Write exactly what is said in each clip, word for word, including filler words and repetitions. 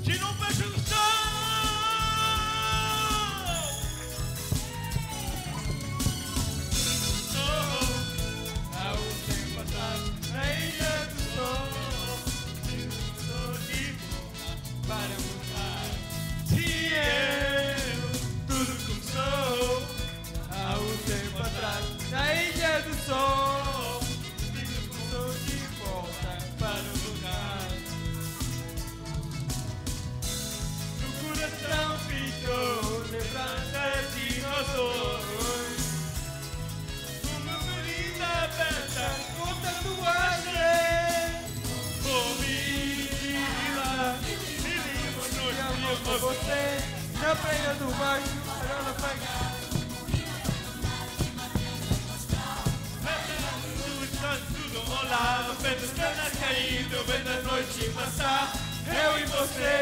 Tira um beijo no chão. Há um tempo atrás, na ilha do sol, estou de volta para mudar. E eu, tudo começou. Há um tempo atrás, na ilha do sol, estou de volta para o lugar. No coração ficou lembranças de nós dois. Uma ferida aberta com tatuagem. Oh, menina, mil e uma noites com você na praia do bairro, para ela pagar. Tudo rolado, vendo as estrelas caindo, vendo a noite passar. Eu e você,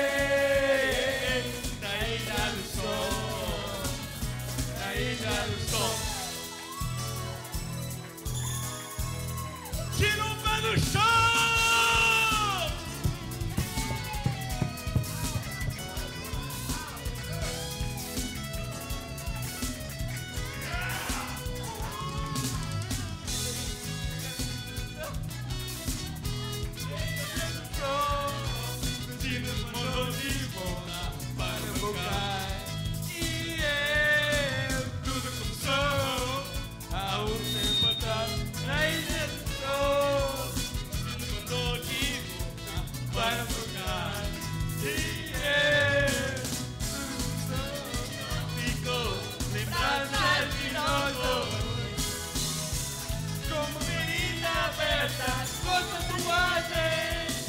na ilha do sol, na ilha do sol. Tira o pé do chão! Nos mandou de volta para o lugar. E eu, tudo começou há um tempo atrás, na ilha do sol. Nos mandou de volta para o lugar. E eu, tudo começou, ficou lembranças de nós dois. Como ferida aberta com tatuagem.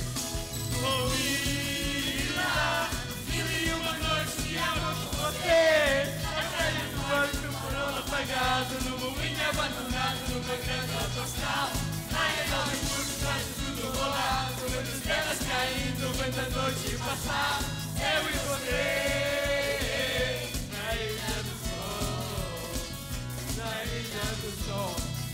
Mil e uma noites de amor com você. Na praia do barco, por ano apagado, no moinho abandonado, numa grande autostrada. Na ilha do curso, traz tudo rolado, vendo estrelas caindo, vendo a noite passar. Eu e você, na ilha do sol, na ilha do sol.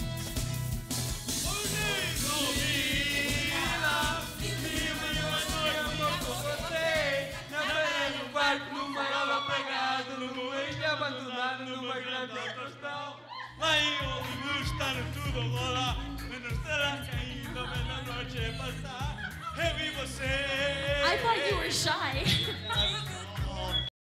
No maior apagado, no moinho abandonado, numa grande autostrada. Lá em Hollywood está tudo a rolar, vendo as estrelas caindo, vendo a noite passar. Eu e você. I thought you were shy.